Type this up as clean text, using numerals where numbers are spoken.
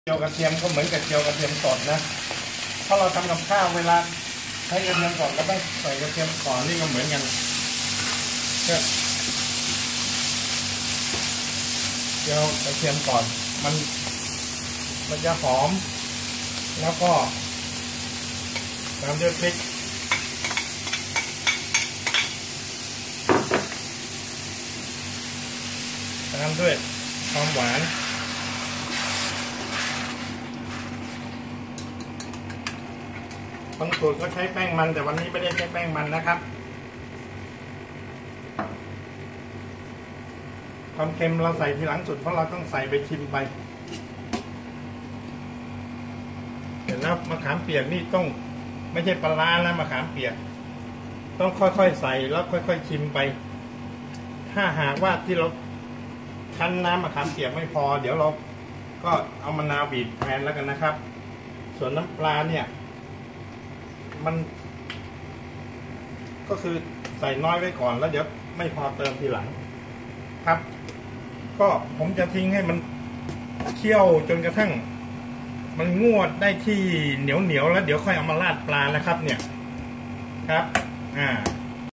เจียวกระเทียมก็เหมือนกับเจียวกระเทียมสดนะถ้าเราทำกับข้าวเวลาใช้กระเทียมสดก็ต้องใส่กระเทียมก่อนนี่ก็เหมือนกันก็เจียวกระเทียมก่อนมันจะหอมแล้วก็ตามด้วยพริกตามด้วยความหวานบางสูตรก็ใช้แป้งมันแต่วันนี้ไม่ได้ใช้แป้งมันนะครับความเค็มเราใส่ทีหลังสุดเพราะเราต้องใส่ไปชิมไปเดี๋ยวนะมะขามเปียกนี่ต้องไม่ใช่ปลาร้านะมะขามเปียกต้องค่อยๆใส่แล้วค่อยๆชิมไปถ้าหากว่าที่เราคั้นน้ำมะขามเปียกไม่พอเดี๋ยวเราก็เอามะนาวบีบแทนแล้วกันนะครับส่วนน้ำปลาเนี่ยมันก็คือใส่น้อยไว้ก่อนแล้วเดี๋ยวไม่พอเติมทีหลังครับก็ผมจะทิ้งให้มันเคี่ยวจนกระทั่งมันงวดได้ที่เหนียวแล้วเดี๋ยวค่อยเอามาราดปลานะครับเนี่ยครับ